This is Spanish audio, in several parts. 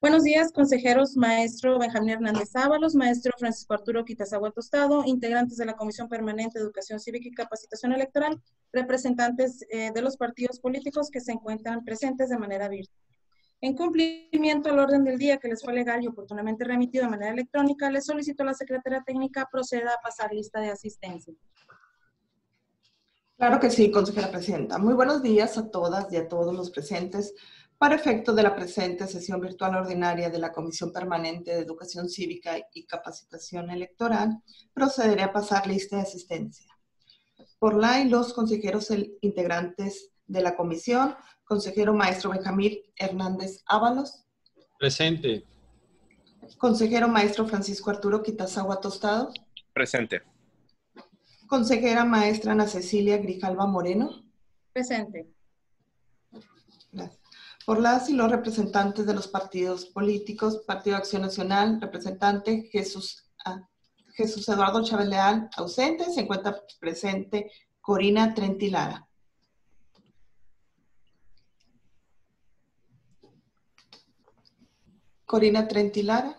Buenos días, consejeros, maestro Benjamín Hernández Ábalos, maestro Francisco Arturo Quitazagua Tostado, integrantes de la Comisión Permanente de Educación Cívica y Capacitación Electoral, representantes de los partidos políticos que se encuentran presentes de manera virtual. En cumplimiento al orden del día que les fue legal y oportunamente remitido de manera electrónica, les solicito a la Secretaría Técnica proceda a pasar lista de asistencia. Claro que sí, consejera presidenta. Muy buenos días a todas y a todos los presentes. Para efecto de la presente sesión virtual ordinaria de la Comisión Permanente de Educación Cívica y Capacitación Electoral, procederé a pasar lista de asistencia. Por la y los consejeros integrantes de la comisión, consejero maestro Benjamín Hernández Ábalos. Presente. Consejero maestro Francisco Arturo Quitazagua Tostado. Presente. Consejera maestra Ana Cecilia Grijalva Moreno. Presente. Gracias. Por las y los representantes de los partidos políticos, Partido Acción Nacional, representante Jesús Eduardo Chávez Leal, ausente. Se encuentra presente Corina Trenti Lara. Corina Trenti Lara.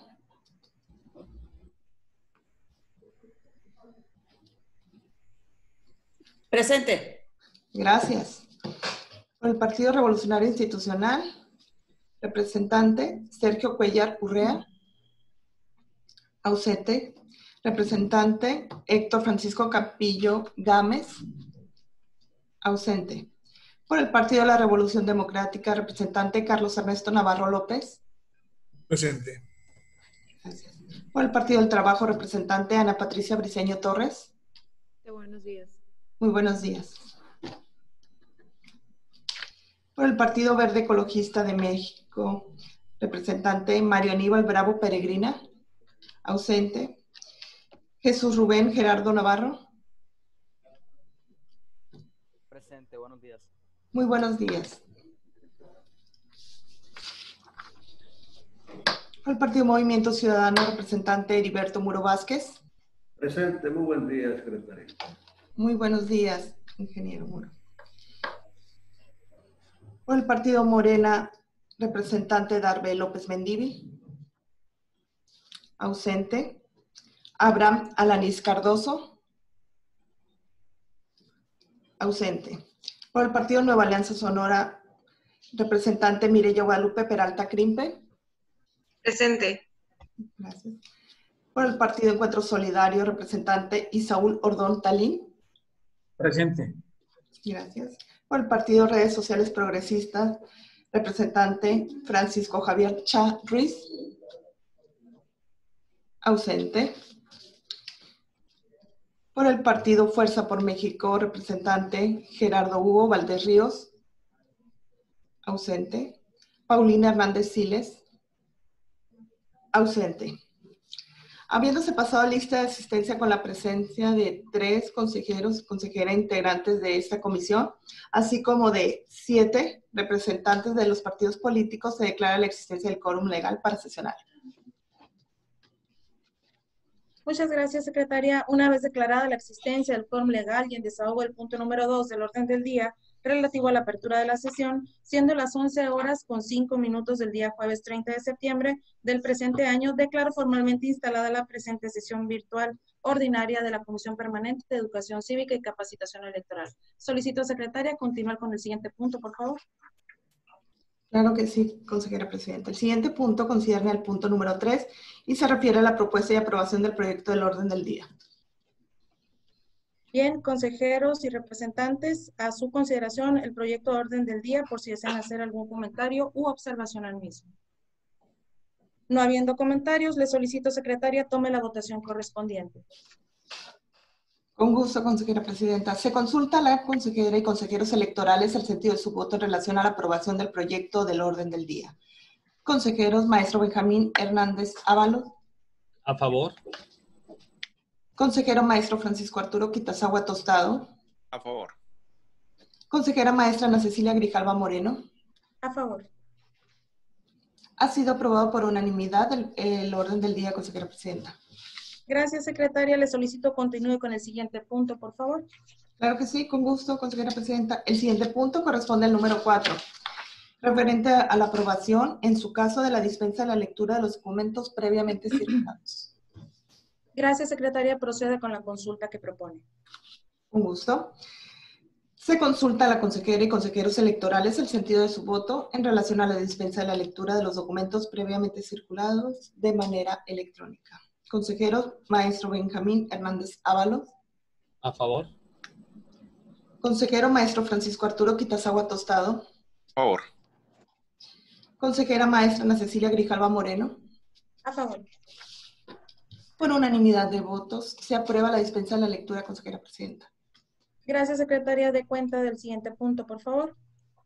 Presente. Gracias. Por el Partido Revolucionario Institucional, representante Sergio Cuellar Urrea, ausente. Representante Héctor Francisco Capillo Gámez, ausente. Por el Partido de la Revolución Democrática, representante Carlos Ernesto Navarro López. Presente. Gracias. Por el Partido del Trabajo, representante Ana Patricia Briceño Torres. Buenos días. Muy buenos días. Por el Partido Verde Ecologista de México, representante Mario Aníbal Bravo Peregrina, ausente. Jesús Rubén Gerardo Navarro. Presente, buenos días. Muy buenos días. Por el Partido Movimiento Ciudadano, representante Heriberto Muro Vázquez. Presente, muy buen día, secretario. Muy buenos días, ingeniero Muro. Por el Partido Morena, representante Darbe López Mendívil. Ausente. Abraham Alanís Cardoso. Ausente. Por el Partido Nueva Alianza Sonora, representante Mireya Guadalupe Peralta Crimpe. Presente. Gracias. Por el Partido Encuentro Solidario, representante Isaúl Ordón Talín. Presente. Gracias. Por el Partido Redes Sociales Progresistas, representante Francisco Javier Cha Ruiz. Ausente. Por el Partido Fuerza por México, representante Gerardo Hugo Valdés Ríos. Ausente. Paulina Hernández Siles. Ausente. Habiéndose pasado lista de asistencia con la presencia de 3 consejeros y consejeras integrantes de esta comisión, así como de 7 representantes de los partidos políticos, se declara la existencia del quórum legal para sesionar. Muchas gracias, secretaria. Una vez declarada la existencia del quórum legal y en desahogo del punto número 2 del orden del día, relativo a la apertura de la sesión, siendo las 11:05 del día jueves 30 de septiembre del presente año, declaro formalmente instalada la presente sesión virtual ordinaria de la Comisión Permanente de Educación Cívica y Capacitación Electoral. Solicito, secretaria, continuar con el siguiente punto, por favor. Claro que sí, consejera presidenta. El siguiente punto concierne al punto número 3 y se refiere a la propuesta y aprobación del proyecto del orden del día. Bien, consejeros y representantes, a su consideración el proyecto de orden del día por si desean hacer algún comentario u observación al mismo. No habiendo comentarios, le solicito, secretaria, tome la votación correspondiente. Con gusto, consejera presidenta. Se consulta a la consejera y consejeros electorales el sentido de su voto en relación a la aprobación del proyecto del orden del día. Consejeros, maestro Benjamín Hernández Ábalos. A favor. Consejero maestro Francisco Arturo Quitazagua Tostado. A favor. Consejera maestra Ana Cecilia Grijalva Moreno. A favor. Ha sido aprobado por unanimidad el orden del día, consejera presidenta. Gracias, secretaria. Le solicito continúe con el siguiente punto, por favor. Claro que sí, con gusto, consejera presidenta. El siguiente punto corresponde al número 4. referente a la aprobación, en su caso, de la dispensa de la lectura de los documentos previamente circulados. Gracias, secretaria. Procede con la consulta que propone. Un gusto. Se consulta a la consejera y consejeros electorales el sentido de su voto en relación a la dispensa de la lectura de los documentos previamente circulados de manera electrónica. Consejero maestro Benjamín Hernández Ábalos. A favor. Consejero maestro Francisco Arturo Quitazagua Tostado. A favor. Consejera maestra Ana Cecilia Grijalva Moreno. A favor. Por unanimidad de votos, se aprueba la dispensa de la lectura, consejera presidenta. Gracias, secretaria. De cuenta del siguiente punto, por favor.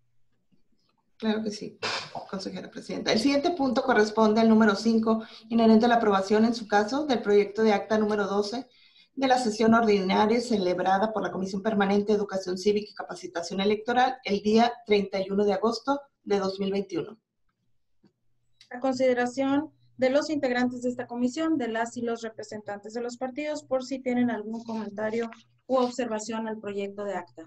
Claro que sí, consejera presidenta. El siguiente punto corresponde al número 5, inherente a la aprobación, en su caso, del proyecto de acta número 12 de la sesión ordinaria celebrada por la Comisión Permanente de Educación Cívica y Capacitación Electoral el día 31 de agosto de 2021. A consideración de los integrantes de esta comisión, de las y los representantes de los partidos, por si tienen algún comentario u observación al proyecto de acta.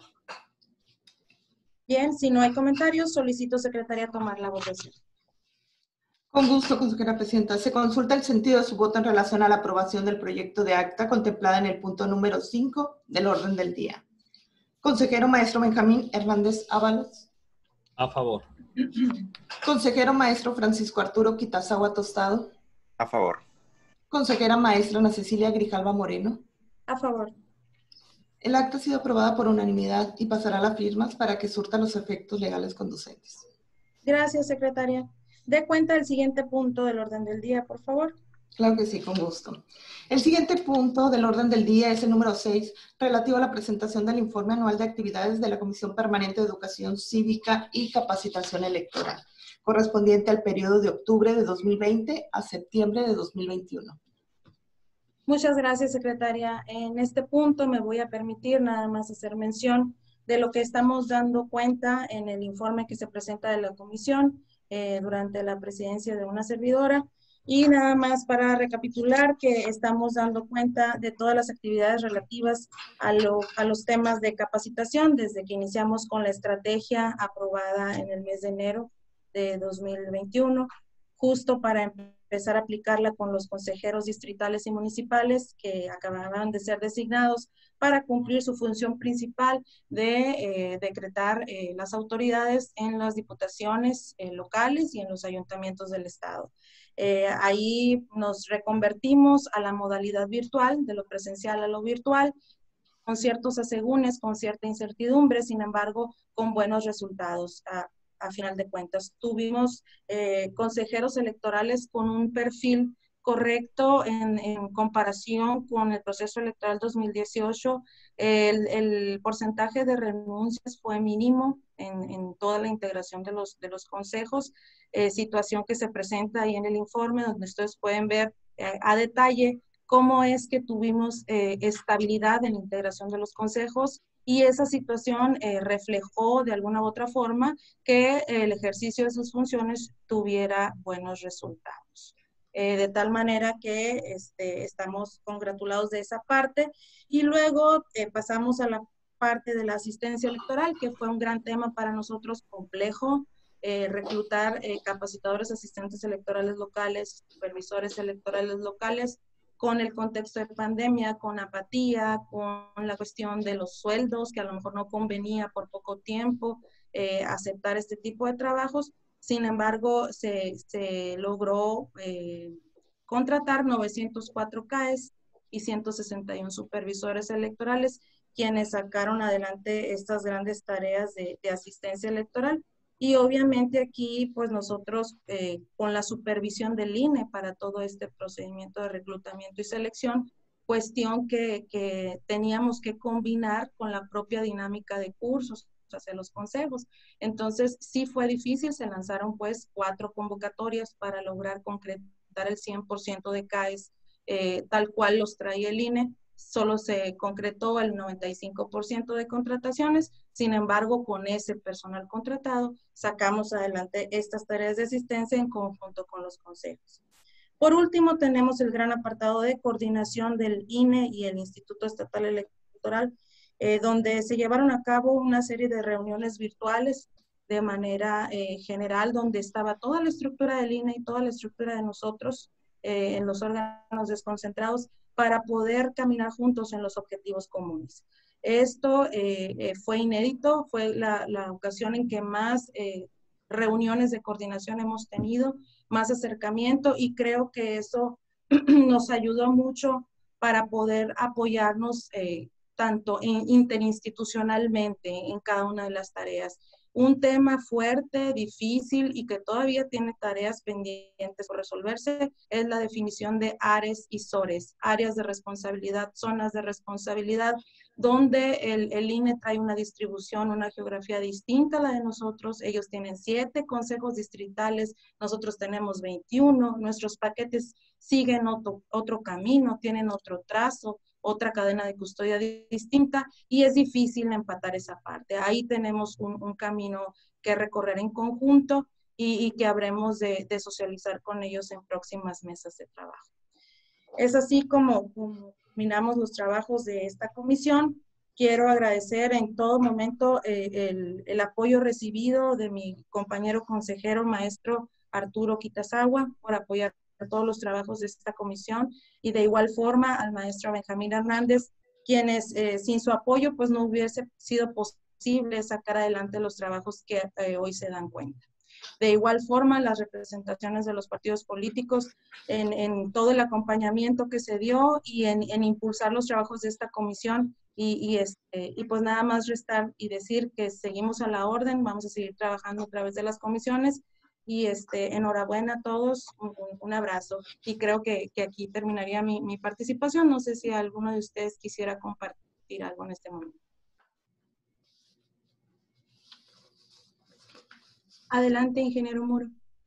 Bien, si no hay comentarios, solicito, secretaria, tomar la votación. Con gusto, consejera presidenta. Se consulta el sentido de su voto en relación a la aprobación del proyecto de acta contemplada en el punto número 5 del orden del día. Consejero maestro Benjamín Hernández Ábalos. A favor. Consejero maestro Francisco Arturo Quitazagua Tostado. A favor. Consejera maestra Ana Cecilia Grijalva Moreno. A favor. El acta ha sido aprobada por unanimidad y pasará a las firmas para que surta los efectos legales conducentes. Gracias, secretaria. Dé cuenta del siguiente punto del orden del día, por favor. Claro que sí, con gusto. El siguiente punto del orden del día es el número 6, relativo a la presentación del informe anual de actividades de la Comisión Permanente de Educación Cívica y Capacitación Electoral, correspondiente al periodo de octubre de 2020 a septiembre de 2021. Muchas gracias, secretaria. En este punto me voy a permitir nada más hacer mención de lo que estamos dando cuenta en el informe que se presenta de la comisión durante la presidencia de una servidora. Y nada más para recapitular que estamos dando cuenta de todas las actividades relativas a los temas de capacitación desde que iniciamos con la estrategia aprobada en el mes de enero de 2021, justo para empezar a aplicarla con los consejeros distritales y municipales que acababan de ser designados para cumplir su función principal de decretar las autoridades en las diputaciones locales y en los ayuntamientos del estado. Ahí nos reconvertimos a la modalidad virtual, de lo presencial a lo virtual, con ciertos asegúnes, con cierta incertidumbre, sin embargo, con buenos resultados. A final de cuentas, tuvimos consejeros electorales con un perfil correcto en comparación con el proceso electoral 2018. El porcentaje de renuncias fue mínimo en toda la integración de los consejos, situación que se presenta ahí en el informe, donde ustedes pueden ver a detalle cómo es que tuvimos estabilidad en la integración de los consejos. Y esa situación reflejó de alguna u otra forma que el ejercicio de sus funciones tuviera buenos resultados. De tal manera que estamos congratulados de esa parte. Y luego pasamos a la parte de la asistencia electoral, que fue un gran tema para nosotros, complejo. Reclutar capacitadores asistentes electorales locales, supervisores electorales locales, con el contexto de pandemia, con apatía, con la cuestión de los sueldos, que a lo mejor no convenía por poco tiempo aceptar este tipo de trabajos. Sin embargo, se logró contratar 904 CAEs y 161 supervisores electorales, quienes sacaron adelante estas grandes tareas de asistencia electoral. Y obviamente aquí, pues nosotros con la supervisión del INE para todo este procedimiento de reclutamiento y selección, cuestión que teníamos que combinar con la propia dinámica de cursos hacia los consejos. Entonces, sí fue difícil, se lanzaron pues 4 convocatorias para lograr concretar el 100% de CAEs tal cual los traía el INE. Solo se concretó el 95% de contrataciones. Sin embargo, con ese personal contratado, sacamos adelante estas tareas de asistencia en conjunto con los consejos. Por último, tenemos el gran apartado de coordinación del INE y el Instituto Estatal Electoral, donde se llevaron a cabo una serie de reuniones virtuales de manera general, donde estaba toda la estructura del INE y toda la estructura de nosotros en los órganos desconcentrados para poder caminar juntos en los objetivos comunes. Esto fue inédito, fue la ocasión en que más reuniones de coordinación hemos tenido, más acercamiento, y creo que eso nos ayudó mucho para poder apoyarnos tanto interinstitucionalmente en cada una de las tareas. Un tema fuerte, difícil y que todavía tiene tareas pendientes por resolverse es la definición de ARES y SORES, áreas de responsabilidad, zonas de responsabilidad, donde el INE trae una distribución, una geografía distinta a la de nosotros. Ellos tienen 7 consejos distritales, nosotros tenemos 21, nuestros paquetes siguen otro camino, tienen otro trazo, otra cadena de custodia distinta, y es difícil empatar esa parte. Ahí tenemos un camino que recorrer en conjunto y que habremos de socializar con ellos en próximas mesas de trabajo. Es así como terminamos los trabajos de esta comisión. Quiero agradecer en todo momento el apoyo recibido de mi compañero consejero, maestro Arturo Quitazagua, por apoyar todos los trabajos de esta comisión, y de igual forma al maestro Benjamín Hernández, quienes sin su apoyo pues no hubiese sido posible sacar adelante los trabajos que hoy se dan cuenta. De igual forma, las representaciones de los partidos políticos en todo el acompañamiento que se dio y en impulsar los trabajos de esta comisión, y pues nada más restar y decir que seguimos a la orden, vamos a seguir trabajando a través de las comisiones. Y enhorabuena a todos, un abrazo. Y creo que aquí terminaría mi participación. No sé si alguno de ustedes quisiera compartir algo en este momento. Adelante, ingeniero Muro.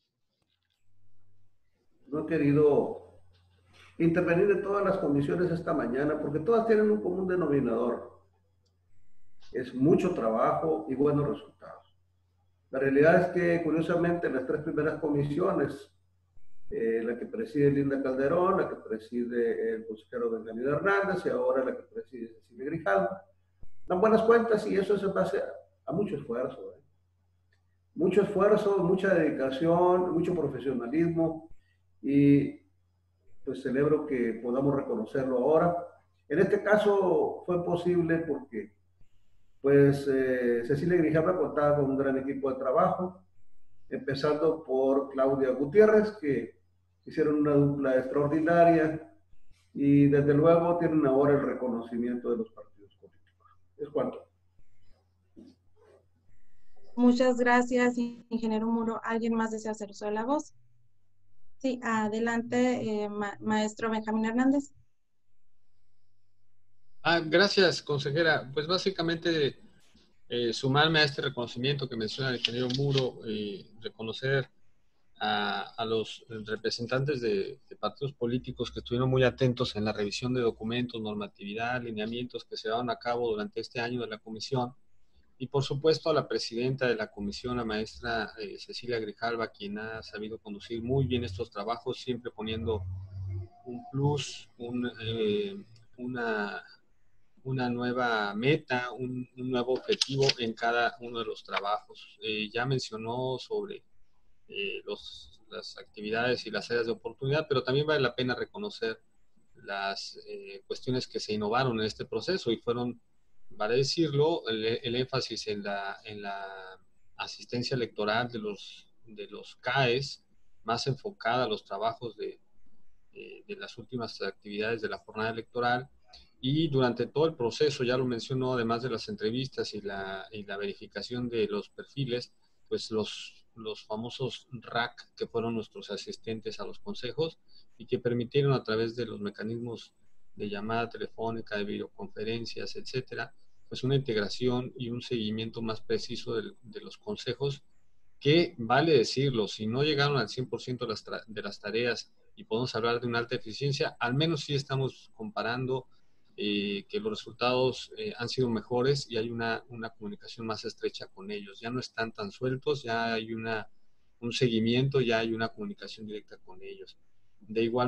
No he querido intervenir en todas las comisiones esta mañana porque todas tienen un común denominador. Es mucho trabajo y buenos resultados. La realidad es que, curiosamente, las 3 primeras comisiones, la que preside Linda Calderón, la que preside el consejero Benjamín Hernández y ahora la que preside Cecilia Grijalva, dan buenas cuentas, y eso es en base a mucho esfuerzo. Mucho esfuerzo, mucha dedicación, mucho profesionalismo, y pues celebro que podamos reconocerlo ahora. En este caso fue posible porque pues Cecilia Grijalva contaba con un gran equipo de trabajo, empezando por Claudia Gutiérrez, que hicieron una dupla extraordinaria y desde luego tienen ahora el reconocimiento de los partidos políticos. Es cuanto. Muchas gracias, ingeniero Muro. ¿Alguien más desea hacer uso de la voz? Sí, adelante, maestro Benjamín Hernández. Gracias, consejera. Pues básicamente sumarme a este reconocimiento que menciona el ingeniero Muro, reconocer a los representantes de partidos políticos que estuvieron muy atentos en la revisión de documentos, normatividad, lineamientos que se llevaron a cabo durante este año de la comisión, y por supuesto a la presidenta de la comisión, la maestra Cecilia Grijalva, quien ha sabido conducir muy bien estos trabajos, siempre poniendo un plus, una nueva meta, un nuevo objetivo en cada uno de los trabajos. Ya mencionó sobre las actividades y las áreas de oportunidad, pero también vale la pena reconocer las cuestiones que se innovaron en este proceso y fueron, vale decirlo, el énfasis en la asistencia electoral de los CAES, más enfocada a los trabajos de las últimas actividades de la jornada electoral. Y durante todo el proceso, ya lo mencionó, además de las entrevistas y la verificación de los perfiles, pues los famosos RAC, que fueron nuestros asistentes a los consejos y que permitieron a través de los mecanismos de llamada telefónica, de videoconferencias, etcétera, pues una integración y un seguimiento más preciso de los consejos, que, vale decirlo, si no llegaron al 100% de las tareas y podemos hablar de una alta eficiencia, al menos sí estamos comparando que los resultados han sido mejores y hay una comunicación más estrecha con ellos. Ya no están tan sueltos, ya hay un seguimiento, ya hay una comunicación directa con ellos. De igual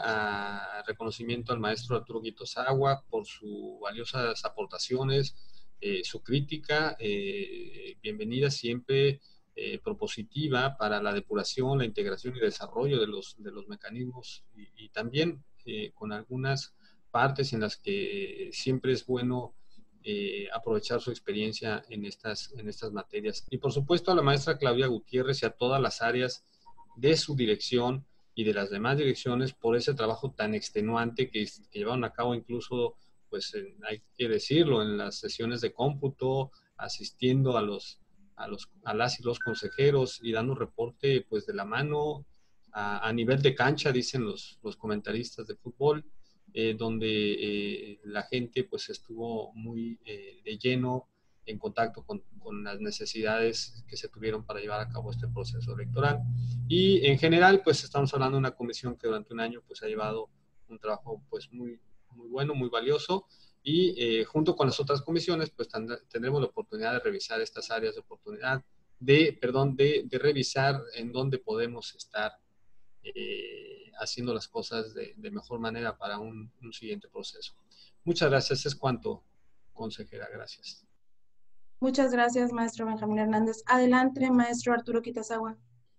manera, reconocimiento al maestro Arturo Quitazagua por sus valiosas aportaciones, su crítica, bienvenida siempre, propositiva para la depuración, la integración y desarrollo de los mecanismos y también con algunas partes en las que siempre es bueno aprovechar su experiencia en estas materias. Y por supuesto a la maestra Claudia Gutiérrez y a todas las áreas de su dirección y de las demás direcciones por ese trabajo tan extenuante que llevaron a cabo incluso, pues hay que decirlo, en las sesiones de cómputo, asistiendo a las y los consejeros y dando reporte pues de la mano a nivel de cancha, dicen los comentaristas de fútbol, donde la gente pues estuvo muy de lleno en contacto con las necesidades que se tuvieron para llevar a cabo este proceso electoral. Y en general, pues estamos hablando de una comisión que durante un año pues ha llevado un trabajo pues muy bueno, muy valioso, y junto con las otras comisiones pues tendremos la oportunidad de revisar estas áreas de oportunidad, de revisar en dónde podemos estar haciendo las cosas de mejor manera para un siguiente proceso. Muchas gracias. Es cuanto, consejera. Gracias. Muchas gracias, maestro Benjamín Hernández. Adelante, maestro Arturo Quitazagua.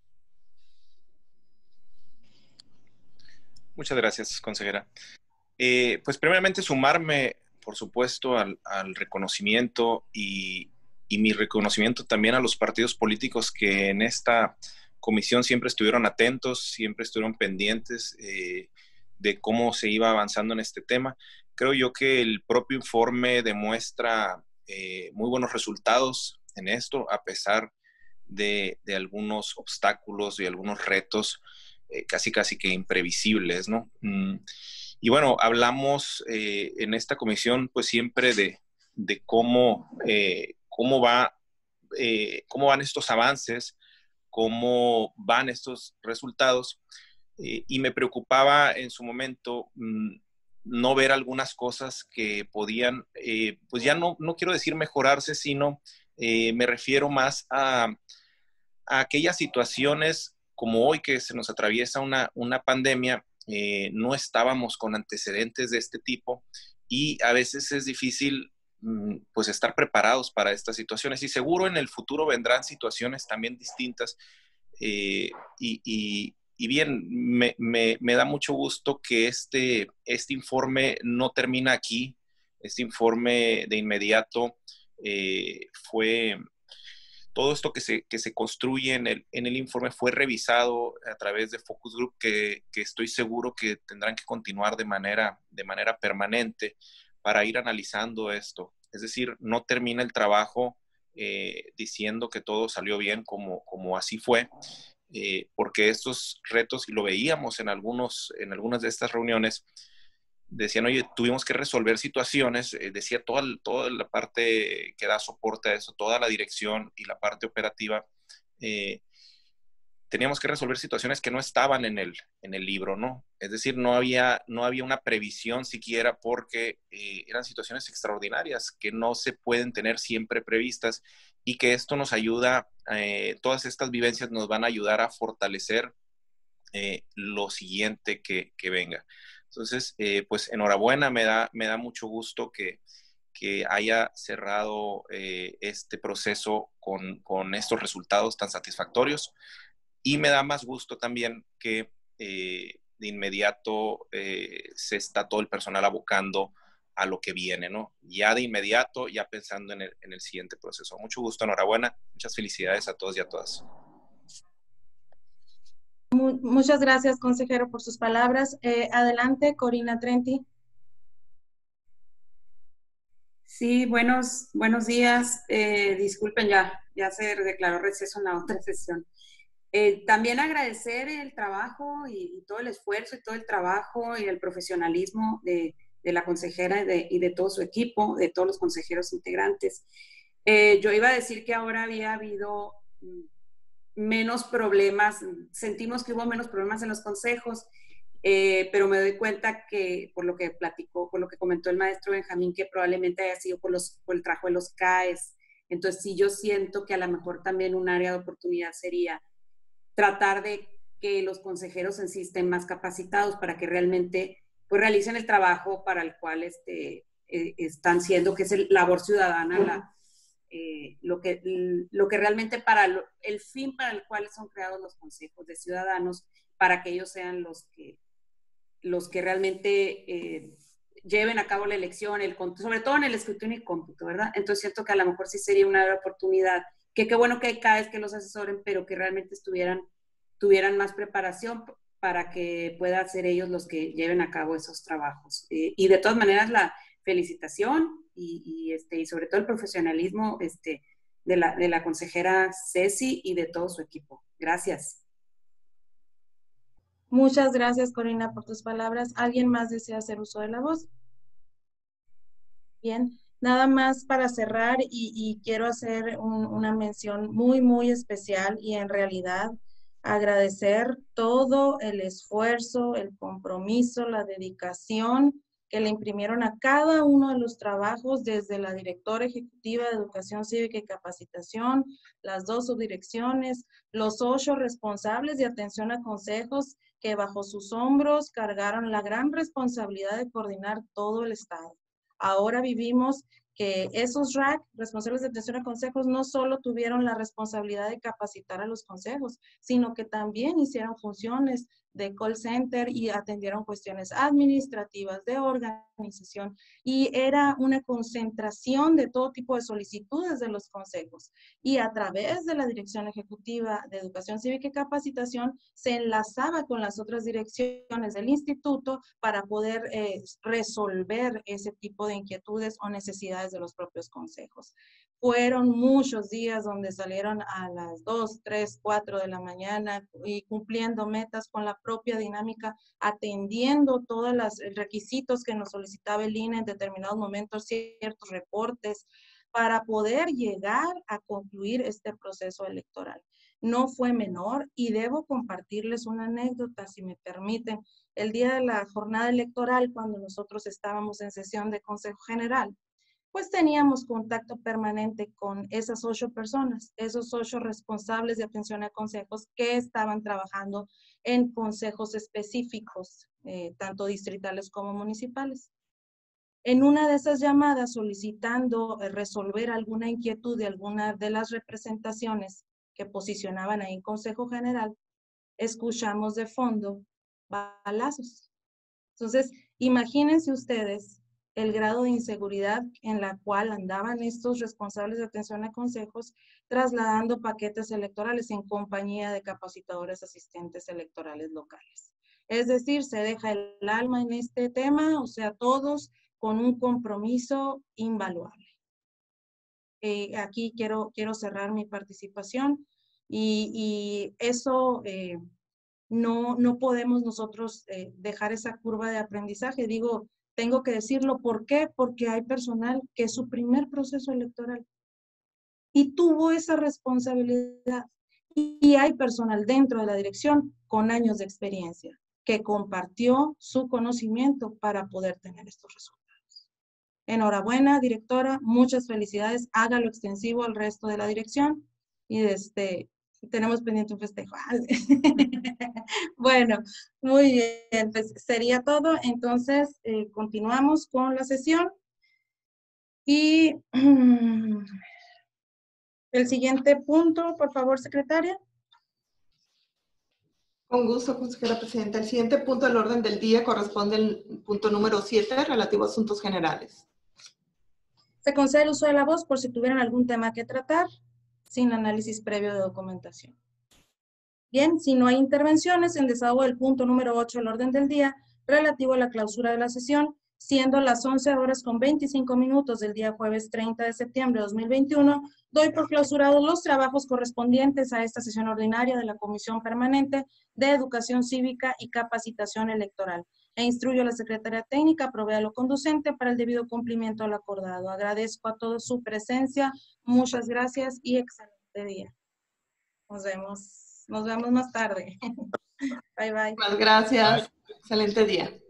Muchas gracias, consejera. Pues primeramente sumarme, por supuesto, al reconocimiento y mi reconocimiento también a los partidos políticos que en esta comisión siempre estuvieron atentos, siempre estuvieron pendientes de cómo se iba avanzando en este tema. Creo yo que el propio informe demuestra muy buenos resultados en esto, a pesar de algunos obstáculos y algunos retos casi que imprevisibles, ¿no? Y bueno, hablamos en esta comisión pues siempre de cómo van estos avances, cómo van estos resultados, y me preocupaba en su momento no ver algunas cosas que podían, pues ya no quiero decir mejorarse, sino me refiero más a aquellas situaciones como hoy que se nos atraviesa una pandemia. No estábamos con antecedentes de este tipo y a veces es difícil pues estar preparados para estas situaciones, y seguro en el futuro vendrán situaciones también distintas, y bien, me da mucho gusto que este informe no termina aquí. Este informe de inmediato fue... Todo esto que se construye en el informe fue revisado a través de Focus Group, que estoy seguro que tendrán que continuar de manera permanente para ir analizando esto. Es decir, no termina el trabajo diciendo que todo salió bien como así fue, porque estos retos, y lo veíamos en algunas de estas reuniones, decían, oye, tuvimos que resolver situaciones, decía toda la parte que da soporte a eso, toda la dirección y la parte operativa, teníamos que resolver situaciones que no estaban en el libro, ¿no? Es decir, no había una previsión siquiera, porque eran situaciones extraordinarias que no se pueden tener siempre previstas, y que esto nos ayuda, todas estas vivencias nos van a ayudar a fortalecer lo siguiente que venga. Entonces, pues enhorabuena, me da mucho gusto que haya cerrado este proceso con estos resultados tan satisfactorios, y me da más gusto también que de inmediato se está todo el personal abocando a lo que viene, ¿no? Ya de inmediato, ya pensando en el siguiente proceso. Mucho gusto, enhorabuena, muchas felicidades a todos y a todas. Muchas gracias, consejero, por sus palabras. Adelante, Corina Trenti. Sí, buenos días. Disculpen, ya se declaró receso en la otra sesión. También agradecer el trabajo y todo el esfuerzo y todo el trabajo y el profesionalismo de la consejera y de todo su equipo, de todos los consejeros integrantes. Yo iba a decir que ahora había habido menos problemas, sentimos que hubo menos problemas en los consejos, pero me doy cuenta que por lo que comentó el maestro Benjamín, que probablemente haya sido por el trabajo de los CAES. Entonces sí, yo siento que a lo mejor también un área de oportunidad sería tratar de que los consejeros en sí estén más capacitados para que realmente pues realicen el trabajo para el cual están siendo, que es el labor ciudadana, lo que realmente el fin para el cual son creados los consejos de ciudadanos, para que ellos sean los que realmente lleven a cabo la elección, sobre todo en el escrutinio y cómputo, ¿verdad? Entonces siento que a lo mejor sí sería una oportunidad, que qué bueno que hay cada vez que los asesoren, pero que realmente tuvieran más preparación para que puedan ser ellos los que lleven a cabo esos trabajos. Y de todas maneras, la felicitación y sobre todo el profesionalismo de la consejera Ceci y de todo su equipo. Gracias. Muchas gracias, Corina, por tus palabras. ¿Alguien más desea hacer uso de la voz? Bien, nada más para cerrar y quiero hacer una mención muy, muy especial y en realidad agradecer todo el esfuerzo, el compromiso, la dedicación que le imprimieron a cada uno de los trabajos desde la directora ejecutiva de Educación Cívica y Capacitación, las 2 subdirecciones, los 8 responsables de atención a consejos que bajo sus hombros cargaron la gran responsabilidad de coordinar todo el Estado. Ahora vivimos que esos RAC, responsables de atención a consejos, no solo tuvieron la responsabilidad de capacitar a los consejos, sino que también hicieron funciones de call center y atendieron cuestiones administrativas, de organización, y era una concentración de todo tipo de solicitudes de los consejos. Y a través de la Dirección Ejecutiva de Educación Cívica y Capacitación se enlazaba con las otras direcciones del instituto para poder resolver ese tipo de inquietudes o necesidades de los propios consejos. Fueron muchos días donde salieron a las 2, 3, 4 de la mañana y cumpliendo metas con la propia dinámica, atendiendo todos los requisitos que nos solicitaba el INE en determinados momentos, ciertos reportes, para poder llegar a concluir este proceso electoral. No fue menor y debo compartirles una anécdota, si me permiten. El día de la jornada electoral, cuando nosotros estábamos en sesión de Consejo General, pues teníamos contacto permanente con esas 8 personas, esos 8 responsables de atención a consejos que estaban trabajando en consejos específicos, tanto distritales como municipales. En una de esas llamadas solicitando resolver alguna inquietud de alguna de las representaciones que posicionaban ahí en Consejo General, escuchamos de fondo balazos. Entonces, imagínense ustedes el grado de inseguridad en la cual andaban estos responsables de atención a consejos trasladando paquetes electorales en compañía de capacitadores asistentes electorales locales. Es decir, se deja el alma en este tema, o sea, todos con un compromiso invaluable. Aquí quiero cerrar mi participación y eso no podemos nosotros dejar esa curva de aprendizaje. Digo, tengo que decirlo, ¿por qué? Porque hay personal que es su primer proceso electoral y tuvo esa responsabilidad. Y hay personal dentro de la dirección con años de experiencia que compartió su conocimiento para poder tener estos resultados. Enhorabuena, directora, muchas felicidades, hágalo extensivo al resto de la dirección y tenemos pendiente un festejo. Bueno, muy bien, pues sería todo. Entonces, continuamos con la sesión. Y el siguiente punto, por favor, secretaria. Con gusto, consejera presidenta. El siguiente punto del orden del día corresponde al punto número 7, relativo a asuntos generales. Se concede el uso de la voz por si tuvieran algún tema que tratar, sin análisis previo de documentación. Bien, si no hay intervenciones, en desahogo del punto número 8 del orden del día, relativo a la clausura de la sesión, siendo las 11:25 del día jueves 30 de septiembre de 2021, doy por clausurados los trabajos correspondientes a esta sesión ordinaria de la Comisión Permanente de Educación Cívica y Capacitación Electoral, e instruyo a la Secretaría Técnica provea lo conducente para el debido cumplimiento al acordado. Agradezco a todos su presencia, muchas gracias y excelente día. Nos vemos más tarde. Bye, bye. Muchas gracias. Bye. Excelente día.